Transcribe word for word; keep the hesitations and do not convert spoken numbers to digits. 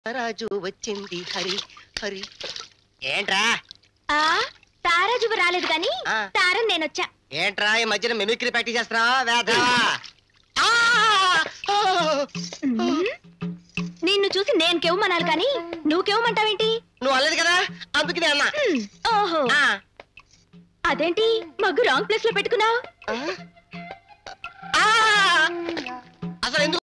రాజు వచ్చింది హరి హరి. ఏంట్రా ఆ తారాజువు రాలేదు కానీ తారని నేనొచ్చా. ఏంట్రా ఈ మధ్యన మిమిక్రీ ప్రాక్టీస్ చేస్తున్నావా వేధవా? నిన్ను చూసి నేను కెవ్వమనాలి కానీ నువ్వు కెవ్వమంటావేంటి? నువ్వు అల్లది కదా అందుకనే అన్నా. ఓహో అదేంటి మగ్గు రాంగ్ ప్లేస్ లో పెట్టుకున్నావు? అసలు ఎందుకు